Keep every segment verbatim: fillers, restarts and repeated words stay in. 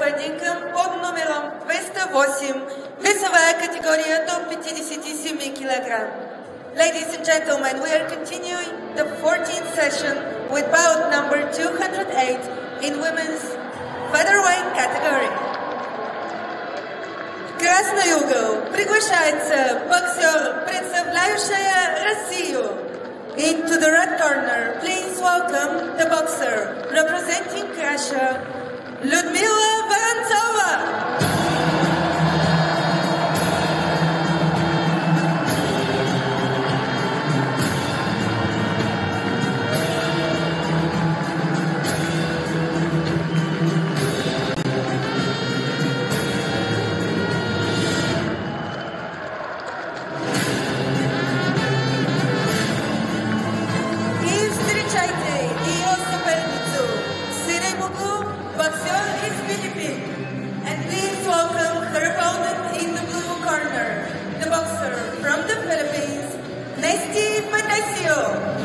поединком под номером двести восемь, весовая категория до пятидесяти семи килограмм. Ladies and gentlemen, we are continuing the fourteenth session with bout number two hundred eight in women's featherweight category. В красный угол приглашается боксер, представляющая Россию. Into the red corner, please welcome the boxer representing Russia, Liudmila Vorontsova. And please welcome her opponent in the blue corner, the boxer from the Philippines, Nesthy PETECIO.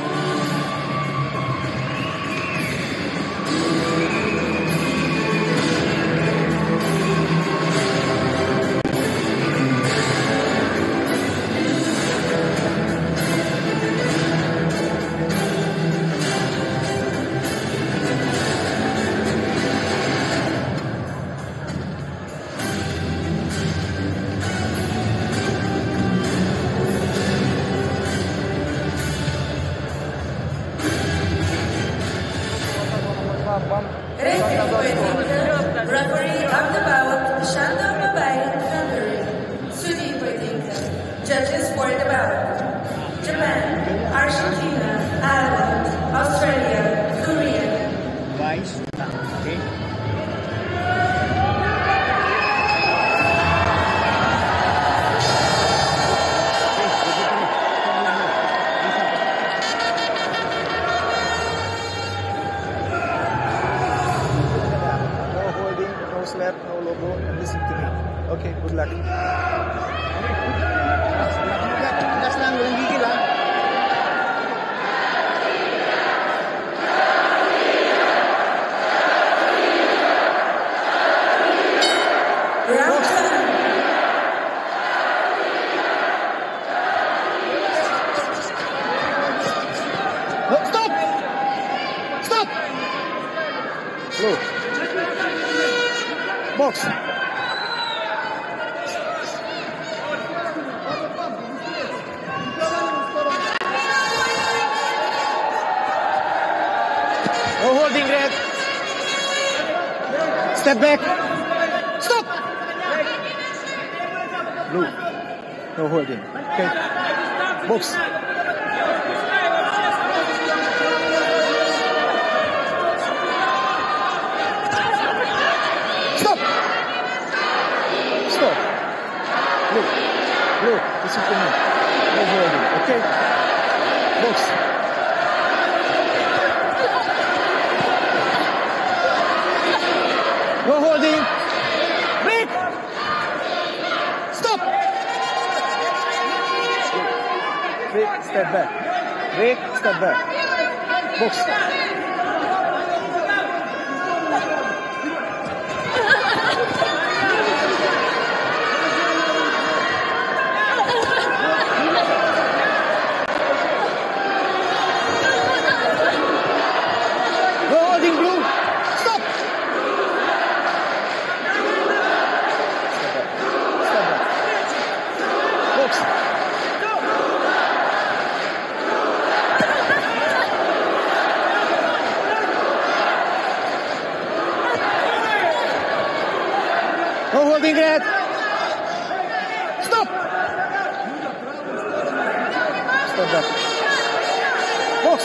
Referee of the bout, Hungary. Sudi pojedinka. Judges for the bout: Japan, Argentina, Ireland, Australia, Korea. Vice. Okay. Slap, no logo, and listen to me. Okay, good luck. Gas lang, walang gigil ha. No, stop! Stop! Slow. Box. No holding, red. Step back. Stop. Blue. No holding. Okay. Box. Look, look, listen to me. No holding, okay? Box. No holding. Break. Stop. Break, step back. Break, step back. Box. No holding, red. Stop. Stop back. Box.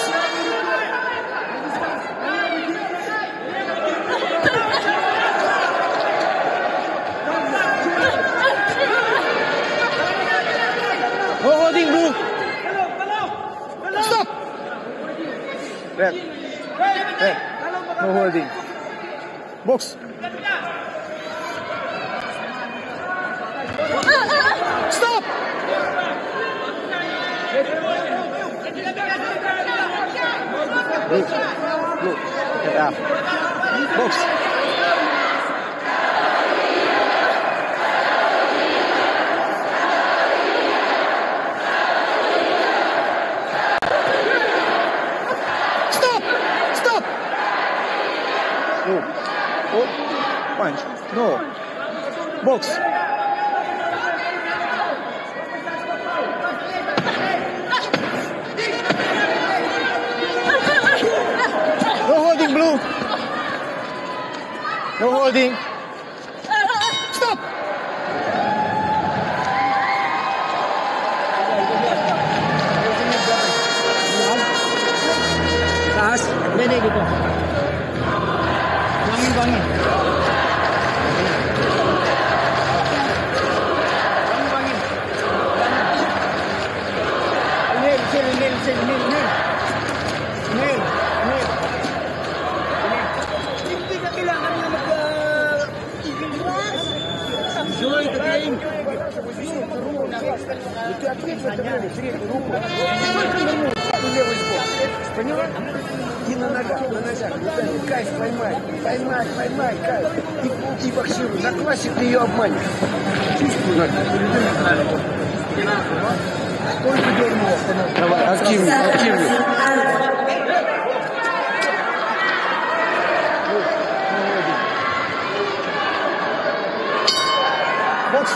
No holding, blue. Stop. Red. Red. No holding. Box. Stop! Look, look, get up. Box. Box. No holding, blue. No holding. Stop. Taas. Bene dito. Bangin, bangin. Bangin, bangin. Inhale, inhale, inhale, inhale, inhale. Inhale, inhale. Hindi na kailangan na mag- Enjoy the game. Ты ответь в это время, среднюю руку. Только нырнул, левый сбор. Поняла? И на ногах, на ногах. Кайф поймай, поймай, поймай, кайф. И, и боксируй. На классе ты ее обманешь. Чувствуй надо. Только дерьмо. Давай, активнее, активнее. Бокс.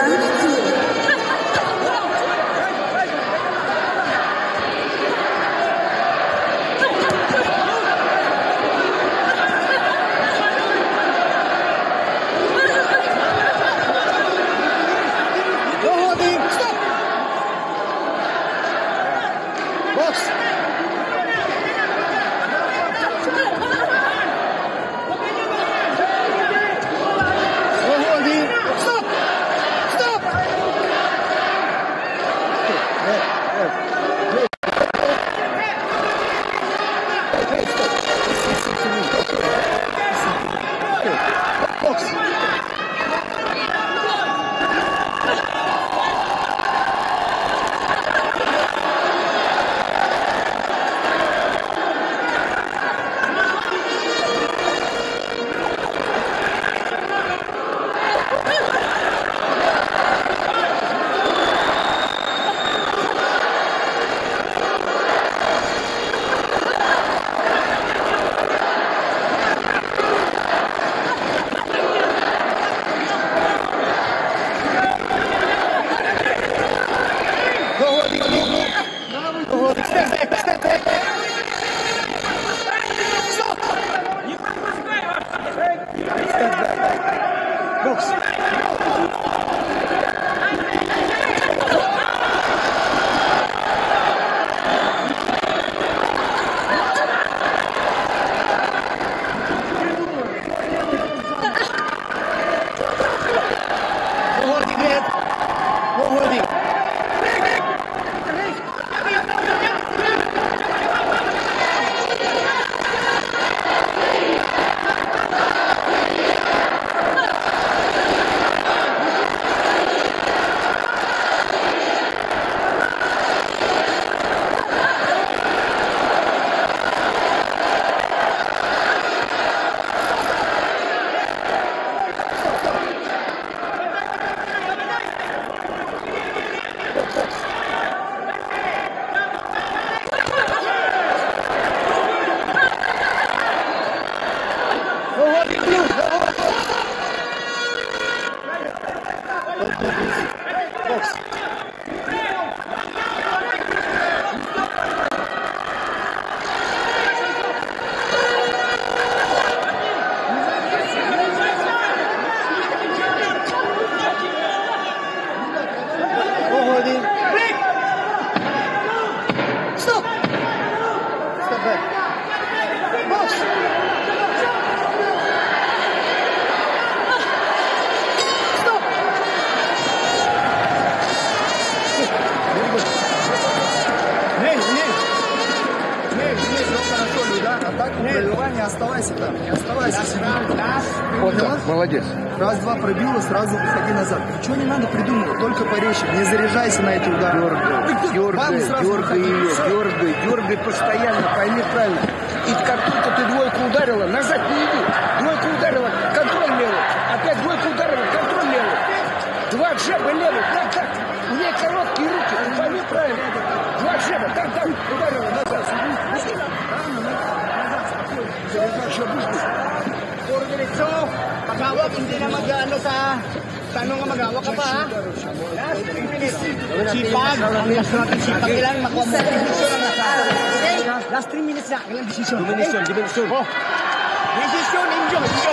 Оставайся там, не оставайся. Вот так, молодец. Раз-два пробила, сразу уходи назад. Ничего не надо придумывать, только поречи. Не заряжайся на эти удары. Дергай, дергай, дергай ее, дергай, дергай постоянно, пойми правильно. И как только ты двойку ударила, назад не иди. Двойку ударила, контроль левый. Опять двойку ударила, контроль левый. Два джеба левый, так, так. У нее короткие руки, ты пойми правильно. Два джеба, так, так, ударила назад. Puro diretso, pag-hawak, hindi na mag-ano sa Tanong ka mag-awak ka pa, ha? Last three minutes. Sipag. Ang last natin sipag. Kailangan makuha mo. Okay? Last three minutes na. Kailangan desisyon. Dimension, dimension. Oh. Desisyon, enjoy, enjoy.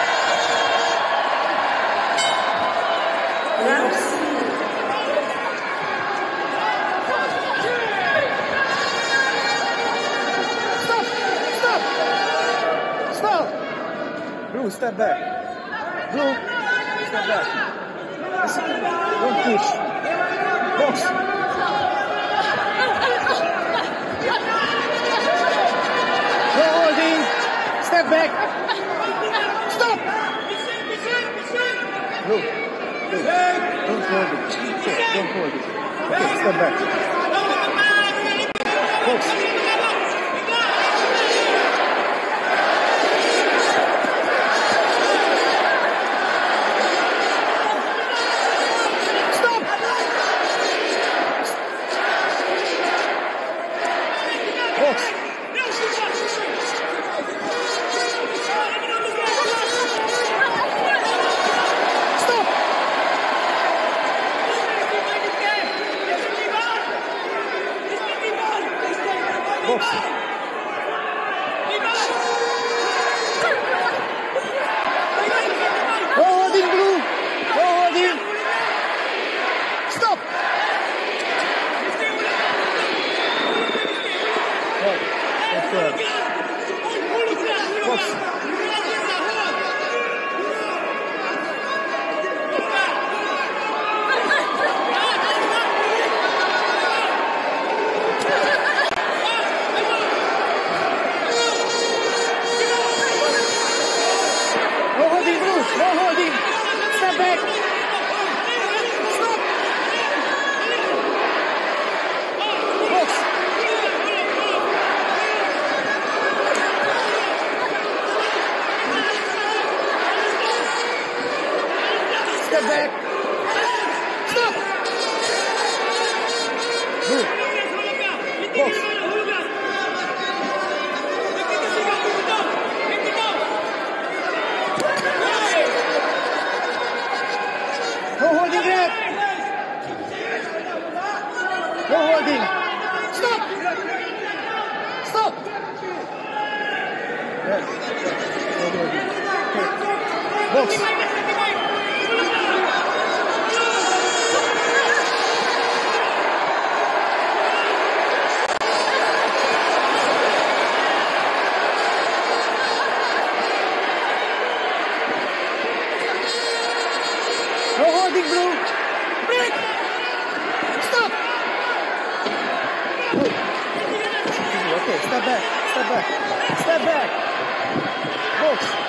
Stop! Stop! Stop! Blue, step back. Blue, step back. Don't push. Box. No holding. Step back. Stop. Blue. Blue. Don't hold it. Okay, don't hold it. Okay, step back. Box. Box. No holding, Blue. No holding. Stop. Box. Box. No holding, Blue. No holding. Step back. Stop. Box. Step back. Stop. Blue. Box. No holding yet. No holding. Stop. Stop. Yes. No holding. Okay. Box. No holding, Blue. Break. Stop. Blue. Okay, step back. Step back. Step back. Box.